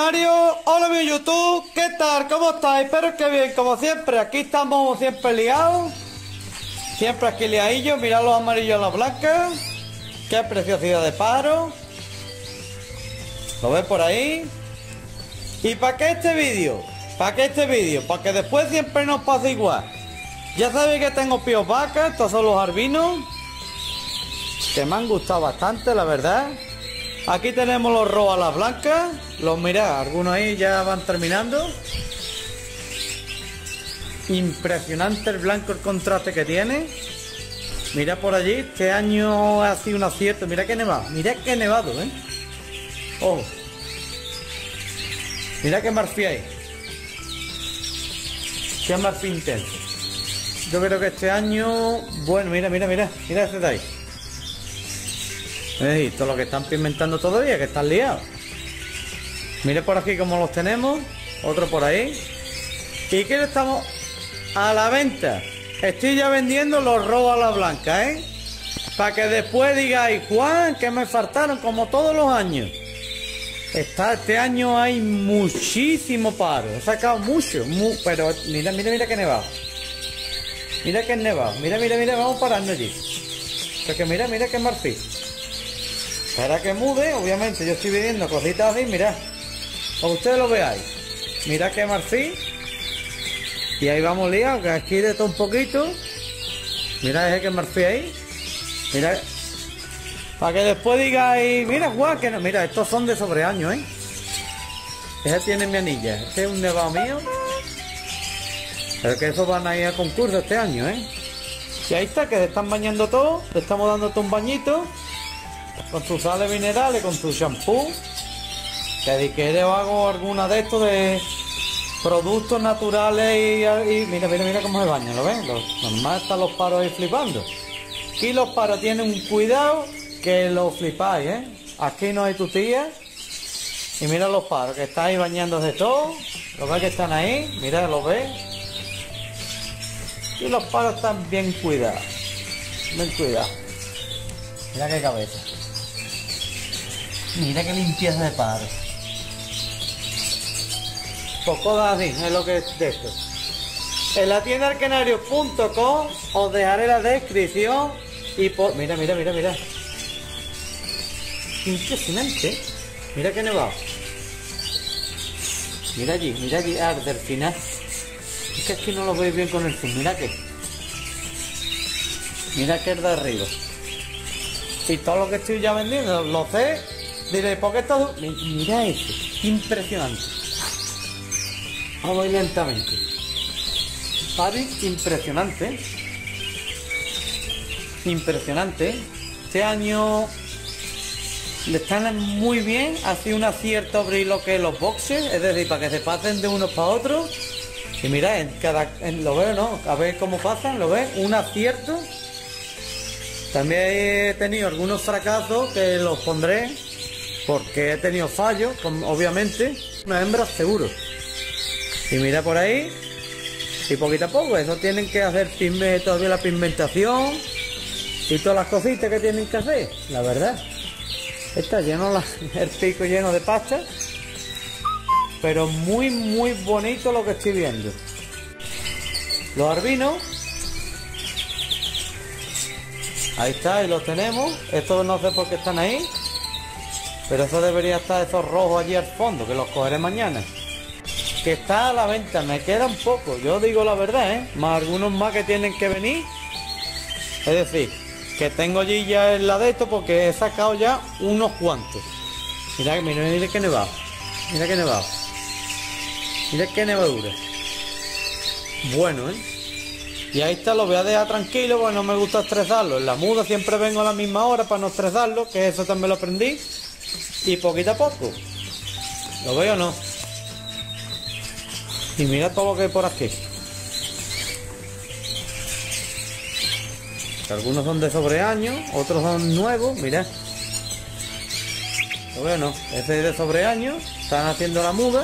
Mario, hola mi YouTube, ¿qué tal? ¿Cómo estáis? Espero que bien, como siempre, aquí estamos siempre liados. Siempre aquí liadillos, mirad los amarillos a los blancos. Qué preciosidad de pájaro. ¿Lo ves por ahí? ¿Y para qué este vídeo? ¿Para qué este vídeo? Para que después siempre nos pase igual. Ya sabéis que tengo píos vacas, estos son los albinos, que me han gustado bastante, la verdad. Aquí tenemos los rojos a las blancas. Los mirad, algunos ahí ya van terminando. Impresionante el blanco, el contraste que tiene. Mira por allí, este año ha sido un acierto. Mira que nevado, mira que nevado, Oh. Mira que marfil hay. Qué marfil intenso. Yo creo que este año... Bueno, mira ese de ahí. Todo lo que están pigmentando todavía, que están liados. Mire por aquí cómo los tenemos. Otro por ahí. ¿Y qué estamos? A la venta. Estoy ya vendiendo los rojos a la blanca, para que después digáis, Juan, que me faltaron como todos los años. Este año hay muchísimo paro. He sacado mucho, pero mira que nevado. Mira que nevado. Mira, vamos parando allí. Porque mira que marfil. Espera que mude, obviamente yo estoy viendo cositas así, mirad. Para que ustedes lo veáis. Mira que marfil. Y ahí vamos liados, que aquí de todo un poquito. Mira ese que marfil ahí. Mira. Para que después digáis, mira Juan, que no. Mira, estos son de sobreaño, Ese tiene mi anilla. Este es un nevado mío. Pero que esos van a ir a concurso este año, Y ahí está, que se están bañando todos. Le estamos dando todo un bañito. Con sus sales minerales, con su shampoo. Que si quieres hago alguna de estos de productos naturales y mira cómo se bañan, ¿lo ven? Normal están los paros ahí flipando. Aquí los paros tienen un cuidado que lo flipáis, Aquí no hay tutía. Y mira los paros que están ahí bañándose todo. ¿Lo ves que están ahí? Mira, ¿lo ves? Y los paros están bien cuidados. Bien cuidados. Mira qué cabeza. Mira qué limpieza de paro. Poco así, es lo que es de esto. En la tienda arcanario.com os dejaré la descripción y por... Mira. Impresionante. Mira que nevado. Mira allí, del final. Es que aquí no lo veis bien con el zoom, mira que es de arriba. Y todo lo que estoy ya vendiendo, lo sé. Diréis, ¿por qué todo? Mira eso, impresionante. Vamos a ir lentamente. París, impresionante. Impresionante. Este año le están muy bien. Ha sido un acierto abrir lo que es los boxes, es decir, para que se pasen de unos para otros. Y mira, lo veo, ¿no? A ver cómo pasan, ¿lo ves? Un acierto. También he tenido algunos fracasos que los pondré porque he tenido fallos, obviamente. Una hembra seguro. Y mira por ahí. Y poquito a poco, eso tienen que hacer todavía la pigmentación y todas las cositas que tienen que hacer, la verdad. Está lleno el pico lleno de pasta. Pero muy bonito lo que estoy viendo. Los albinos. Ahí está, ahí los tenemos. Estos no sé por qué están ahí. Pero eso debería estar, esos rojos allí al fondo, que los cogeré mañana. Que está a la venta, me queda un poco. Yo digo la verdad, Más algunos más que tienen que venir. Es decir, que tengo allí ya el la de esto porque he sacado ya unos cuantos. Mira que nevado. Mira que nevado. Mira qué nevadura. Bueno, Y ahí está, lo voy a dejar tranquilo porque no me gusta estresarlo. En la muda siempre vengo a la misma hora para no estresarlo, que eso también lo aprendí. Y poquito a poco. ¿Lo veo o no? Y mira todo lo que hay por aquí. Algunos son de sobreaño, otros son nuevos, mirad. ¿Lo veo o no? Ese es de sobreaño, están haciendo la muda.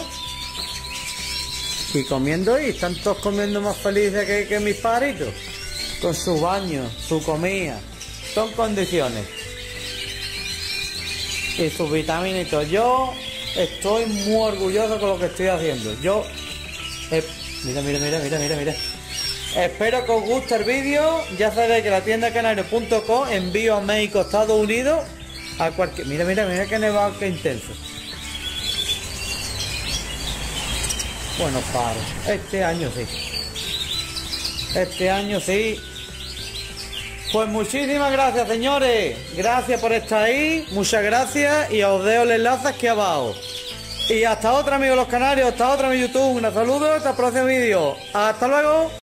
Y comiendo y están todos comiendo más felices que mis pajaritos. Con su baño, su comida. Son condiciones. Y sus vitaminas y todo. Yo Estoy muy orgulloso con lo que estoy haciendo. Yo... mira. Espero que os guste el vídeo. Ya sabéis que la tienda canario.com envío a México, Estados Unidos, a cualquier... Mira que nevado, que intenso. Bueno, paro. Este año sí. Pues muchísimas gracias, señores. Gracias por estar ahí. Muchas gracias. Y os dejo el enlace aquí abajo. Y hasta otra, amigos los canarios. Hasta otra, mi YouTube. Un saludo. Hasta el próximo vídeo. Hasta luego.